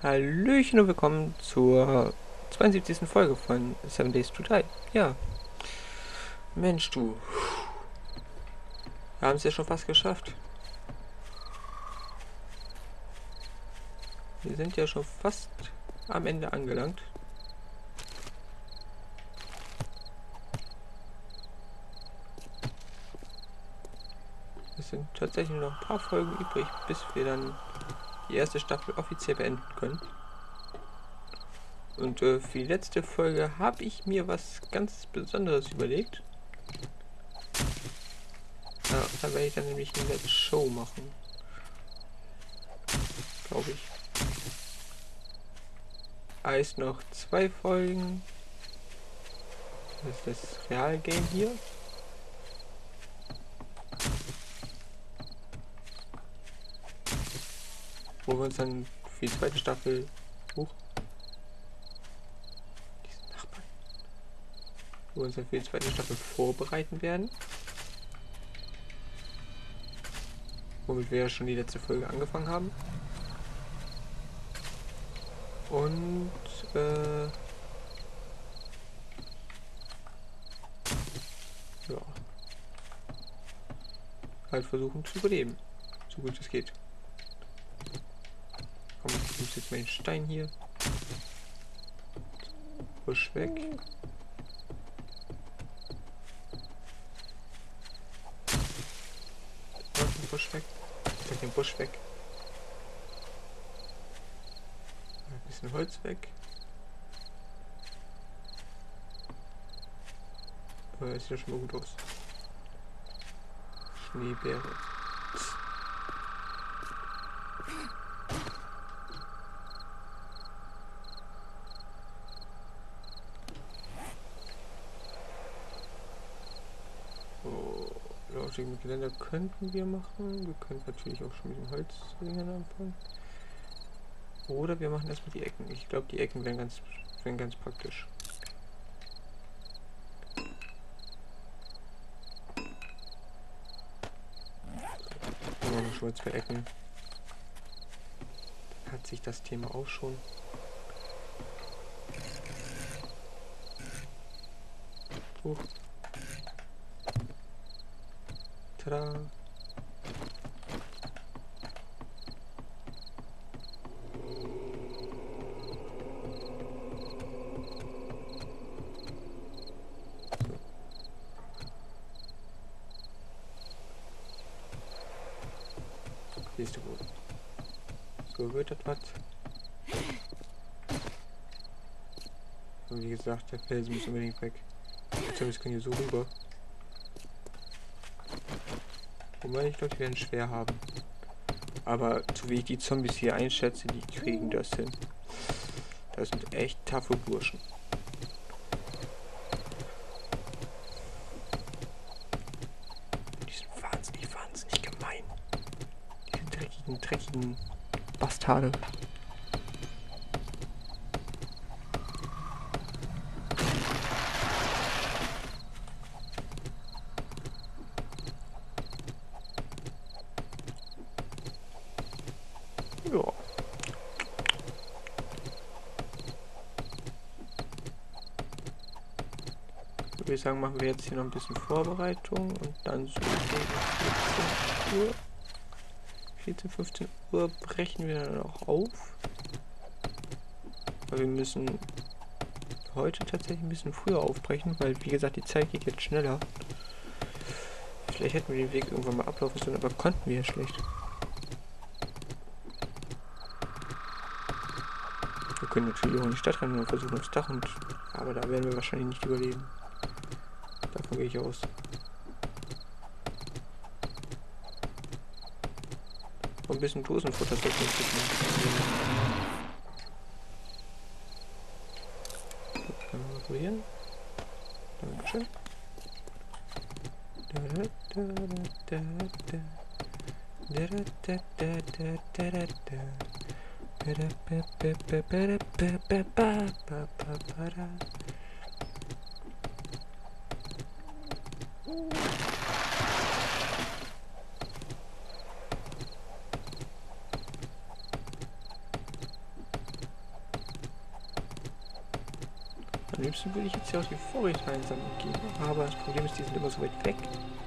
Hallöchen und willkommen zur 72. Folge von 7 Days to Die. Ja, Mensch du, wir haben es ja schon fast geschafft. Wir sind ja schon fast am Ende angelangt. Es sind tatsächlich noch ein paar Folgen übrig, bis wir dann die erste Staffel offiziell beenden können. Und für die letzte Folge habe ich mir was ganz Besonderes überlegt. Ja, da werde ich dann nämlich eine Let's Show machen. Glaube ich. Heißt noch 2 Folgen. Das ist das Real-Game hier. Wo wir uns dann für die zweite Staffel diesen Nachbarn, wo wir uns dann für die zweite Staffel vorbereiten werden. Womit wir ja schon die letzte Folge angefangen haben. Und ja, halt versuchen zu überleben, so gut es geht. Komm, ich nehme jetzt mal den Stein hier. Busch weg. Noch den Busch weg. Den Busch weg. Ein bisschen Holz weg. Aber das sieht ja schon mal gut aus. Schneebeere. Mit Geländer könnten wir machen. Wir können natürlich auch schon mit dem Holzdingern anfangen. Oder wir machen erstmal die Ecken. Ich glaube, die Ecken wären ganz praktisch. Dann machen wir schon mal 2 Ecken. Dann hat sich das Thema auch schon. Tada! Siehst du wohl. So wird das was. Und wie gesagt, der Felsen muss unbedingt weg. Die Zombies können hier so rüber. Wobei ich glaube, die werden schwer haben. Aber so wie ich die Zombies hier einschätze, die kriegen das hin. Das sind echt taffe Burschen. Die sind wahnsinnig gemein. Diese dreckigen Bastarde. Ja. Ich würde sagen, machen wir jetzt hier noch ein bisschen Vorbereitung und dann so gegen 14 Uhr. 15 Uhr brechen wir dann auch auf. Weil wir müssen heute tatsächlich ein bisschen früher aufbrechen, weil wie gesagt die Zeit geht jetzt schneller. Vielleicht hätten wir den Weg irgendwann mal ablaufen sollen, aber konnten wir ja schlecht. Wir können natürlich auch in die Stadt rennen und versuchen aufs Dach, aber da werden wir wahrscheinlich nicht überleben. Davon gehe ich aus. Und ein bisschen Dosenfutter sollte man finden. Dann mal probieren. Dankeschön. Am liebsten würde ich jetzt hier auch die Vorräte einsammeln gehen. Aber das Problem ist, die sind immer so weit weg.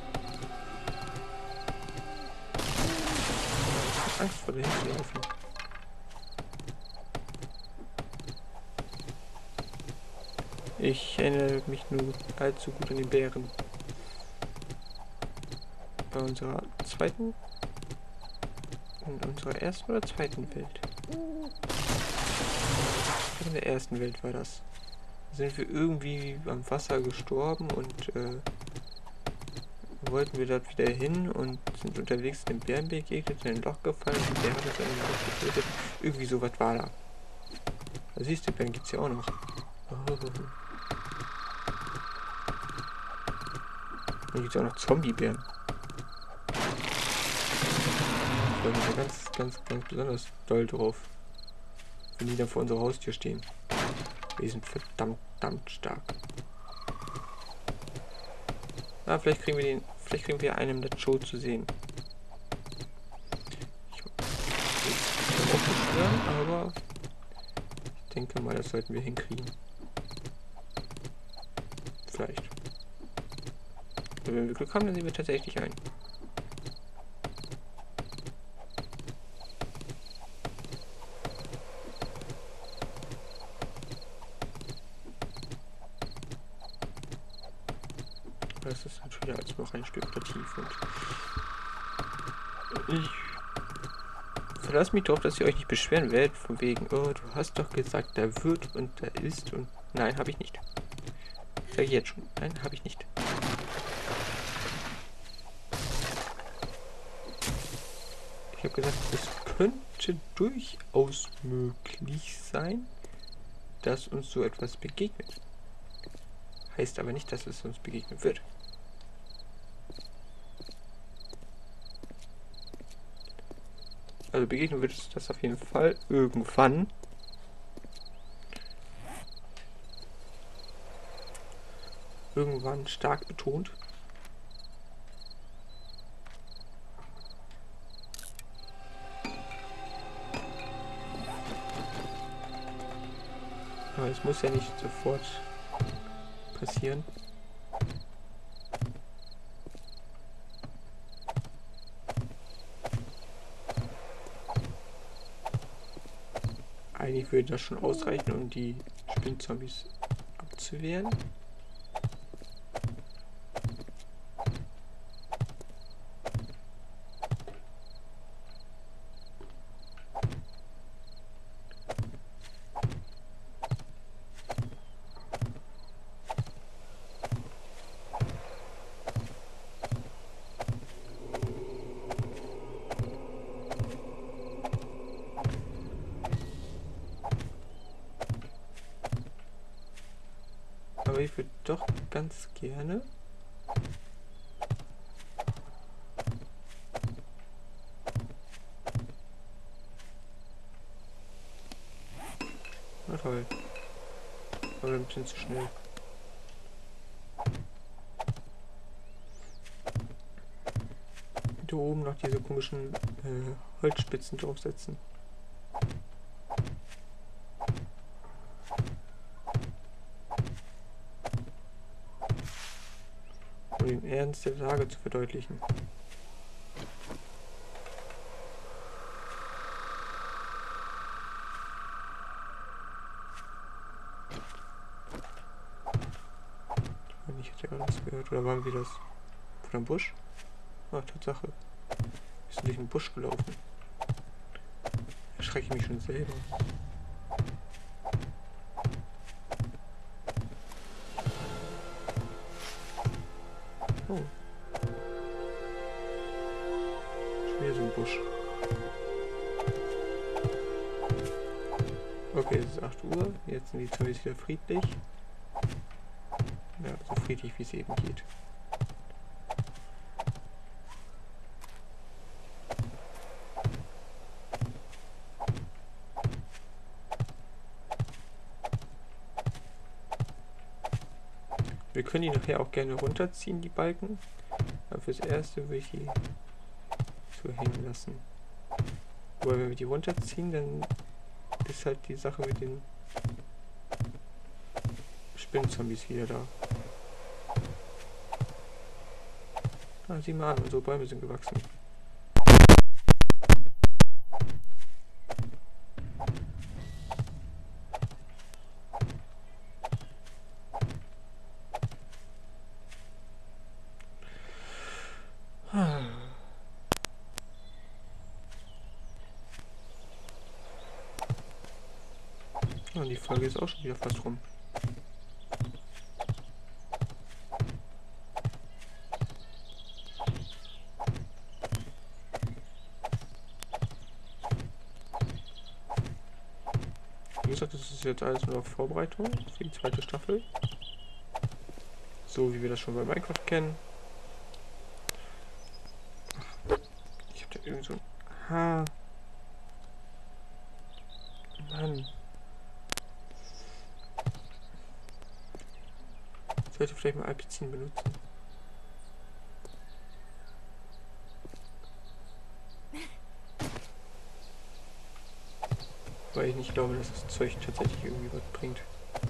Ich habe Angst vor dahin zu laufen. Ich erinnere mich nur allzu gut an den Bären. Bei unserer zweiten... In unserer ersten oder zweiten Welt? In der ersten Welt war das. Da sind wir irgendwie am Wasser gestorben und wollten wir dort wieder hin und sind unterwegs in den Bären begegnet, in ein Loch gefallen und der hat uns dann getötet. Irgendwie sowas war da. Da siehst du, Bären gibt's ja auch noch. Oh. Hier gibt's auch noch Zombie-Bären. Da sind wir ganz besonders doll drauf. Wenn die dann vor unserer Haustür stehen. Die sind verdammt stark. Ah, vielleicht kriegen wir einen der Show zu sehen. Ich kann auch beschwören, aber ich denke mal, das sollten wir hinkriegen. Vielleicht. Und wenn wir Glück haben, dann sehen wir tatsächlich einen. Das ist natürlich alles noch ein spekulativ und ich verlasse mich darauf, dass ihr euch nicht beschweren werdet, von wegen, oh, du hast doch gesagt, da wird und da ist und nein, habe ich nicht. Sag ich jetzt schon, nein, habe ich nicht. Ich habe gesagt, es könnte durchaus möglich sein, dass uns so etwas begegnet. Heißt aber nicht, dass es uns begegnen wird. Also begegnen wird es das auf jeden Fall irgendwann. Irgendwann stark betont. Aber es muss ja nicht sofort passieren. Eigentlich würde das schon ausreichen, um die Spinnzombies abzuwehren. Aber ich würde doch ganz gerne na toll. Aber ein bisschen zu schnell. Da oben noch diese komischen Holzspitzen draufsetzen. Um den Ernst der Lage zu verdeutlichen. Ich hatte gerade was gehört. Oder waren wir das? Von einem Busch? Ah, Tatsache. Wir sind durch den Busch gelaufen. Erschrecke mich schon selber. Oh. Schon wieder so ein Busch. Okay, es ist 8 Uhr. Jetzt sind die Zombies wieder friedlich. Ja, so friedlich wie es eben geht. Wir können die nachher auch gerne runterziehen, die Balken. Aber fürs Erste würde ich die so hängen lassen. Aber wenn wir die runterziehen, dann ist halt die Sache mit den Spinnenzombies wieder da. Ah, sieh mal an, unsere Bäume sind gewachsen. Und die Folge ist auch schon wieder fast rum. Wie gesagt, das ist jetzt alles nur auf Vorbereitung für die zweite Staffel. So wie wir das schon bei Minecraft kennen. Ich hab da irgend so ein... Ha. Mann. Ich sollte vielleicht mal Alpizin benutzen. Weil ich nicht glaube, dass das Zeug tatsächlich irgendwie was bringt.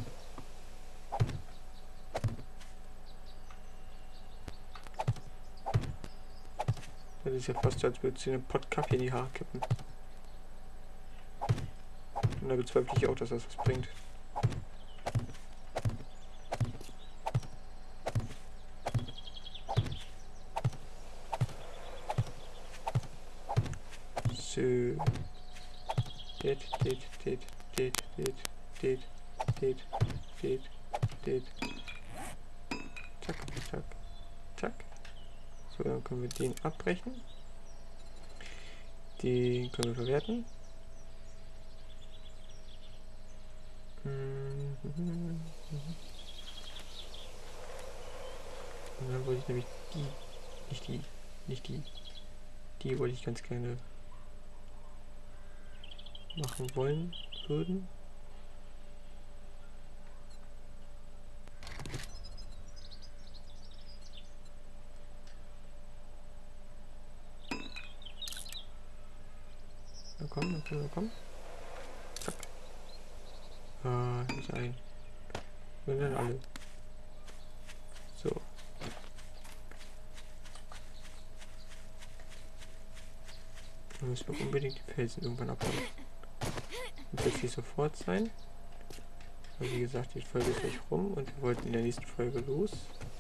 Das ist ja fast, als würde sie einen Pott Kaffee in die Haare kippen. Und da bezweifle ich auch, dass das was bringt. So. Zack, zack, zack. So, dann können wir den abbrechen. Den können wir verwerten. Und dann wollte ich nämlich die wollte ich ganz gerne machen wollen würden. Na komm, na komm. Zack. Ah, nicht ein. Und dann alle. So. Dann müssen wir unbedingt die Felsen irgendwann abbauen. Das wird jetzt nicht sofort sein. Aber wie gesagt, die Folge ist gleich rum und wir wollten in der nächsten Folge los.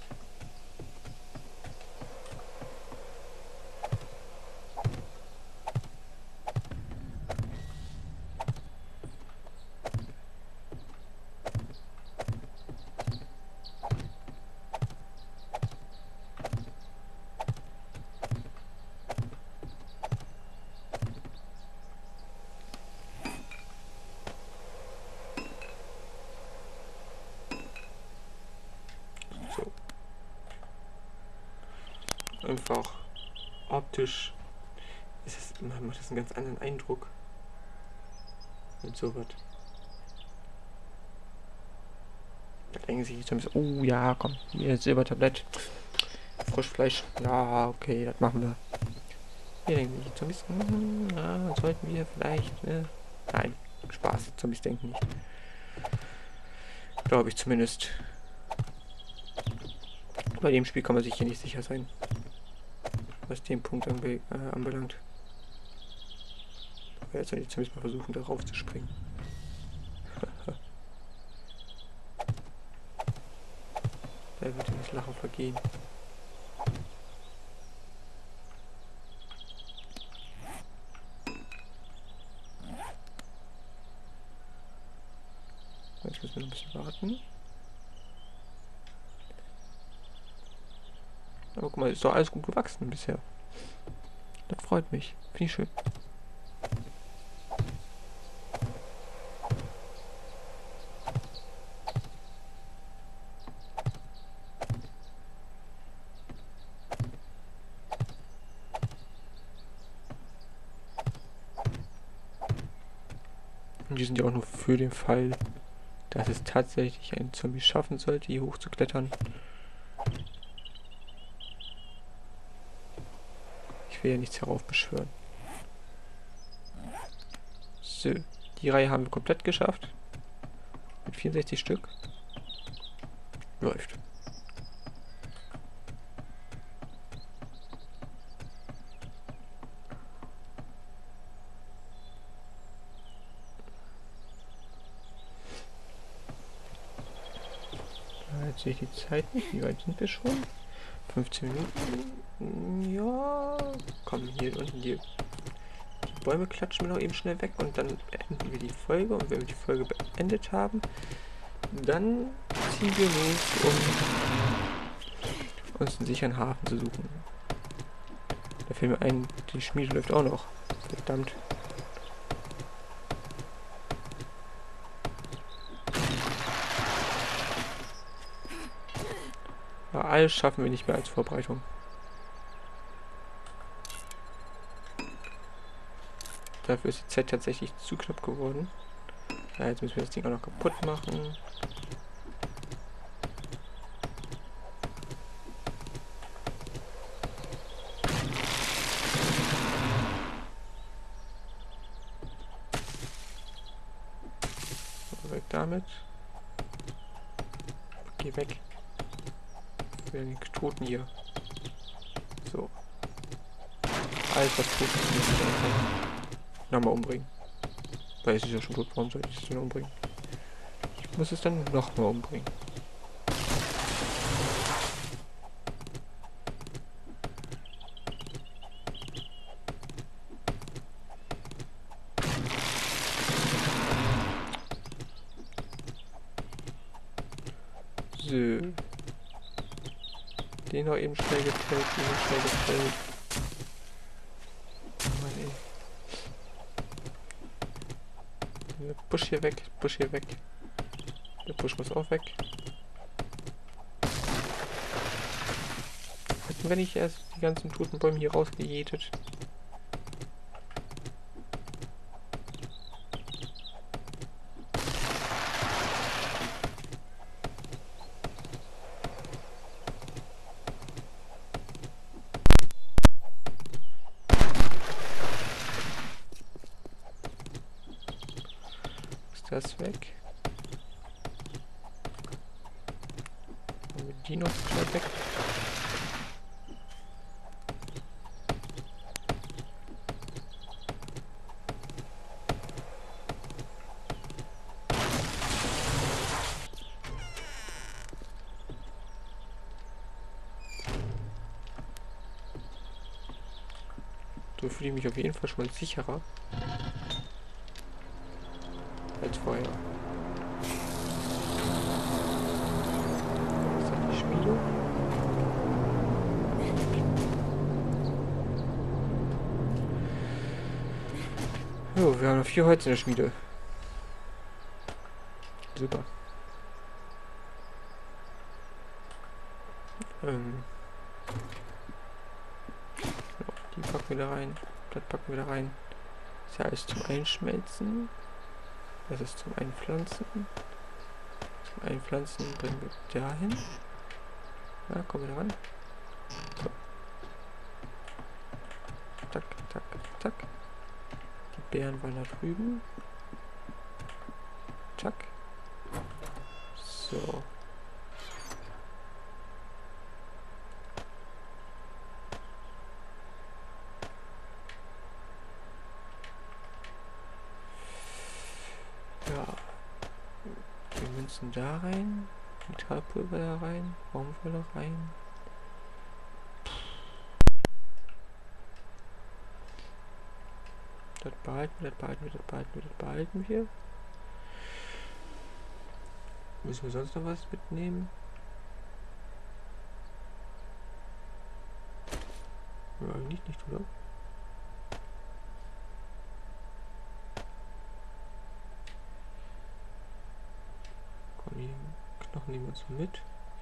So. Einfach optisch macht das einen ganz anderen Eindruck. Mit sowas. Da denken sich jetzt ein bisschen, oh ja, komm, hier Silbertablett. Frischfleisch. Ja, okay, das machen wir. Hier denken die Zombies, ja, sollten wir vielleicht, ne? Nein, Spaß, Zombies denken nicht. Glaube ich zumindest. Bei dem Spiel kann man sich hier nicht sicher sein. Was den Punkt anbelangt. Aber jetzt soll ich zumindest mal versuchen, darauf zu springen. Da wird das Lachen vergehen. Jetzt müssen wir noch ein bisschen warten. Aber guck mal, ist doch alles gut gewachsen bisher. Das freut mich. Finde ich schön. Und die sind ja auch nur für den Fall, dass es tatsächlich ein Zombie schaffen sollte, hier hoch zu klettern. Ich will ja nichts heraufbeschwören. So, die Reihe haben wir komplett geschafft. Mit 64 Stück. Läuft. Jetzt sehe ich die Zeit nicht. Wie weit sind wir schon? 15 Minuten. Ja. Komm, hier unten die Bäume klatschen wir noch eben schnell weg und dann beenden wir die Folge. Und wenn wir die Folge beendet haben, dann ziehen wir los, um uns einen sicheren Hafen zu suchen. Da fällt mir ein, die Schmiede läuft auch noch. Verdammt. Aber alles schaffen wir nicht mehr als Vorbereitung. Dafür ist die Zeit tatsächlich zu knapp geworden. Ja, jetzt müssen wir das Ding auch noch kaputt machen. Weg damit. Geh weg. Wir sind die Toten hier. So. Alles was tot ist, muss ich einfach nochmal umbringen. Weil es ist ja schon tot, warum soll ich es denn umbringen? Ich muss es dann nochmal umbringen. So. Den noch eben schnell gefällt, den noch schnell gefällt. Oh Mann, ey. Der Busch hier weg, Busch hier weg. Der Busch muss auch weg. Hätten wir nicht erst die ganzen toten Bäume hier rausgejätet? Ist das weg? Haben wir die noch schnell weg? So fühle ich mich auf jeden Fall schon mal sicherer als vorher. Was hat die Schmiede? Jo, wir haben noch 4 Holz in der Schmiede. Super. Die packen wir da rein. Das packen wir da rein. Das ist ja alles zum Einschmelzen. Das ist zum Einpflanzen. Zum Einpflanzen bringen wir dahin. Ja, kommen wir da ran. So. Tack, tack, tack. Die Beeren waren da drüben. Tack. So. Ja. Die Münzen da rein. Metallpulver da rein. Baumwolle rein. Das behalten wir, das behalten wir, das behalten wir, das behalten wir. Müssen wir sonst noch was mitnehmen? Ja, eigentlich nicht, oder? Komm, die Knochen nehmen wir uns mit.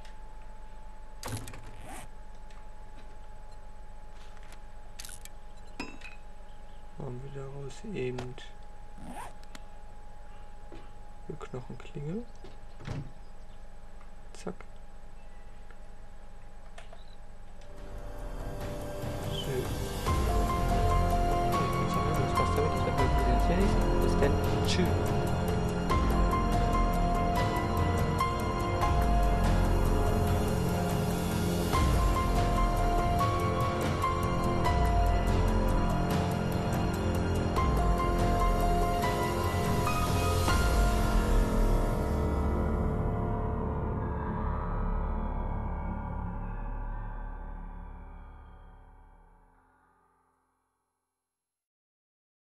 Machen wir daraus eben eine Knochenklinge.